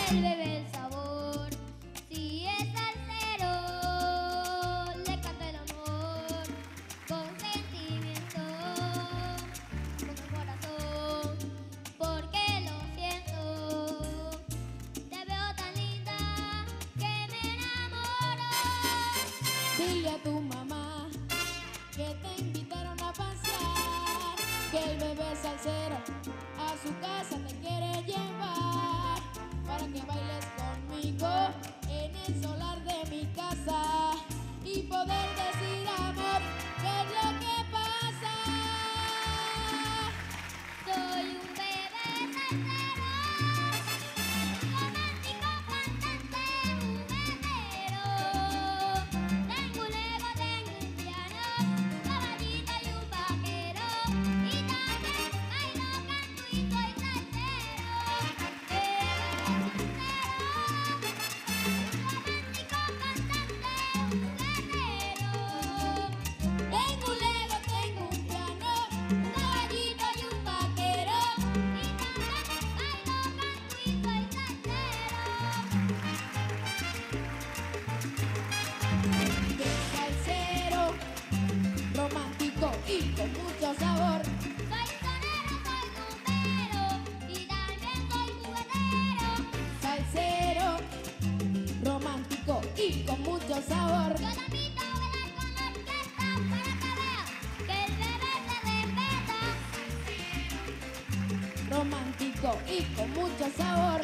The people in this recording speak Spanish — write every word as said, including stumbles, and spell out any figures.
el bebé el sabor. Si es salsero, le canto el amor con sentimiento, con el corazón, porque lo siento. Te veo tan linda que me enamoro. Dile a tu mamá que te invitaron a pasear, que el bebé salsero a su casa te quiere llevar, para que bailes conmigo en el solar de mi casa y poder decir amor, ¿qué es lo que pasa? Soy un bebé salsero, romántico, cantante, juguetero. Tengo un Lego, tengo un piano, un caballito y un vaquero. Y también bailo, canto y soy salsero. Bebé salsero, romántico, cantante, juguetero. Tengo un Lego, tengo un piano, un caballito y un vaquero. Y también bailo, canto y soy salsero. Que salsero, romántico y con mucho sabor. Soy sonero, soy rumbero y también soy juguetero. Salsero, romántico y con mucho sabor. Yo te invito a bailar con la orquesta para que veas que el bebé se respeta. Romántico y con mucho sabor.